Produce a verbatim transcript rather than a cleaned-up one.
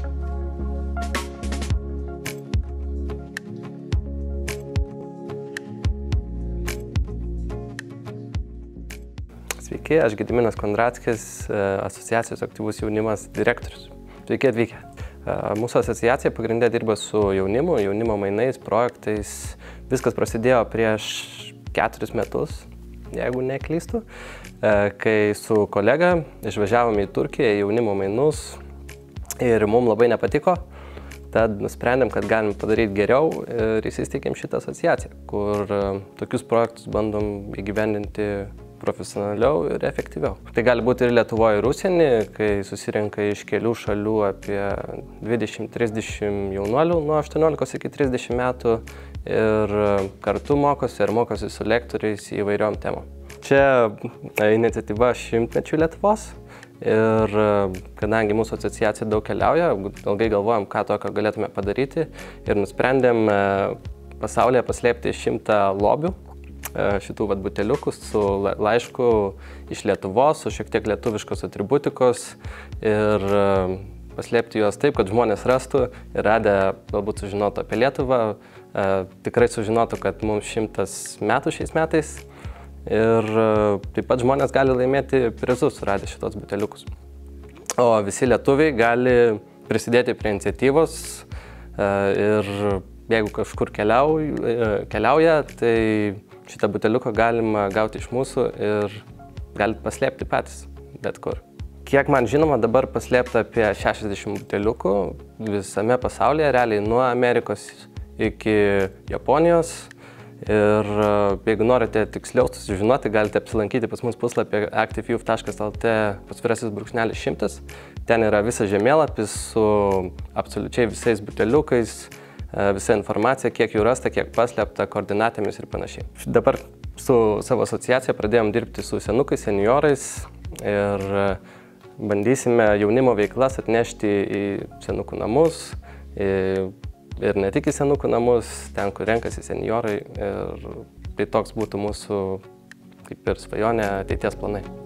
Sveiki, aš Gediminas Kondrackis, asociacijos aktyvus jaunimas direktorius. Sveiki atvykę. Mūsų asociacija pagrindė dirba su jaunimu, jaunimo mainais, projektais. Viskas prasidėjo prieš keturis metus, jeigu neklystu, kai su kolega išvažiavome į Turkiją į jaunimo mainus ir mums labai nepatiko. Tad nusprendėm, kad galim padaryti geriau ir įsisteigėm šitą asociaciją, kur tokius projektus bandom įgyvendinti profesionaliau ir efektyviau. Tai gali būti ir Lietuvoje, ir užsieny, kai susirenka iš kelių šalių apie dvidešimt trisdešimt jaunuolių nuo aštuoniolikos iki trisdešimt metų ir kartu mokosi ir mokosi su lektoriais įvairiom temom. Čia iniciatyva šimtmečių Lietuvos ir kadangi mūsų asociacija daug keliauja, ilgai galvojom, ką tokio galėtume padaryti ir nusprendėm pasaulyje paslėpti šimtą lobių šitų vat buteliukų su laišku iš Lietuvos, su šiek tiek lietuviškos atributikos ir paslėpti juos taip, kad žmonės rastų ir radę galbūt sužinotų apie Lietuvą, tikrai sužinotų, kad mums šimtas metų šiais metais ir taip pat žmonės gali laimėti prizus suradę šitos buteliukus. O visi lietuviai gali prisidėti prie iniciatyvos ir jeigu kažkur keliauja, keliauja tai šitą buteliuką galima gauti iš mūsų ir galite paslėpti patys bet kur. Kiek man žinoma, dabar paslėpta apie šešiasdešimt buteliukų visame pasaulyje, realiai nuo Amerikos iki Japonijos. Ir jeigu norite tiksliau sužinoti, galite apsilankyti pas mus puslapį active youth taškas lt pasvirasis brūkšnelis šimtas. Ten yra visas žemėlapis su absoliučiai visais buteliukais, visa informacija, kiek jų rasta, kiek paslėpta, koordinatėmis ir panašiai. Dabar su savo asociacija pradėjom dirbti su senukais, seniorais ir bandysime jaunimo veiklas atnešti į senukų namus ir ne tik į senukų namus, ten, kur renkasi seniorai. Ir tai toks būtų mūsų kaip ir svajonė ateities planai.